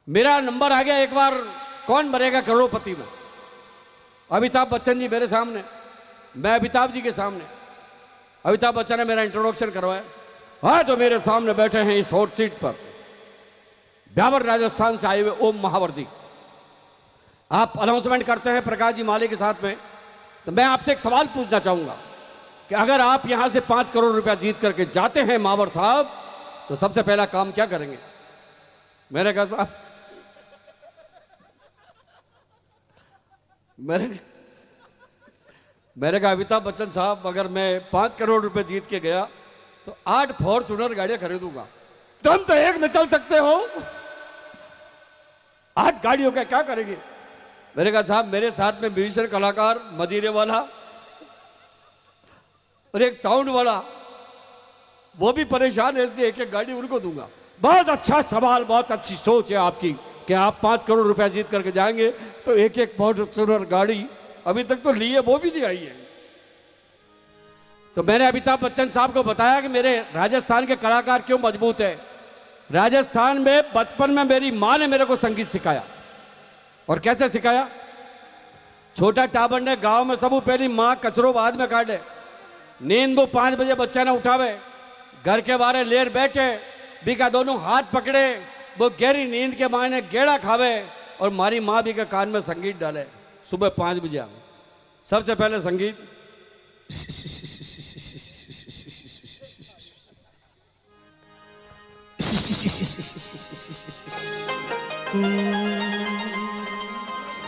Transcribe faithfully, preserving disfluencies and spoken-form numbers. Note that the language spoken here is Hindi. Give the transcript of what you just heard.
मेरा नंबर आ गया एक बार कौन बनेगा करोड़पति में। अमिताभ बच्चन जी मेरे सामने, मैं अमिताभ जी के सामने। अमिताभ बच्चन ने मेरा इंट्रोडक्शन करवाया। हाँ, जो मेरे सामने बैठे हैं इस हॉट सीट पर ब्यावर राजस्थान से आए हुए ओम महावर जी। आप अनाउंसमेंट करते हैं प्रकाश जी माले के साथ में, तो मैं आपसे एक सवाल पूछना चाहूंगा कि अगर आप यहां से पांच करोड़ रुपया जीत करके जाते हैं महावर साहब, तो सबसे पहला काम क्या करेंगे? मैंने कहा साहब, मैंने मैंने कहा अमिताभ बच्चन साहब, अगर मैं पांच करोड़ रुपए जीत के गया तो आठ फॉर्च्यूनर गाड़ियां खरीदूंगा। तुम तो एक में चल सकते हो, आठ गाड़ियों का क्या करेंगे? मैंने कहा साहब, मेरे साथ में म्यूजिशियन कलाकार, मजीरे वाला और एक साउंड वाला, वो भी परेशान है, इसलिए एक एक गाड़ी उनको दूंगा। बहुत अच्छा सवाल, बहुत अच्छी सोच है आपकी कि आप पांच करोड़ रुपया जीत करके जाएंगे तो एक एक फॉर्च्यूनर गाड़ी, अभी तक तो ली है वो भी नहीं आई है। तो मैंने अमिताभ बच्चन साहब को बताया कि मेरे राजस्थान के कलाकार क्यों मजबूत है। राजस्थान में बचपन में मेरी माँ ने मेरे को संगीत सिखाया। और कैसे सिखाया? छोटा टाबर ने गांव में सबू पहली माँ कचरो बाद में काटे, नींद वो पांच बजे बच्चा ने उठावे, घर के बारे लेर बैठे, बीका दोनों हाथ पकड़े, वो गहरी नींद के मायने गेड़ा खावे और मारी माँ भी के कान में संगीत डाले सुबह पांच बजे आवे। सबसे पहले संगीत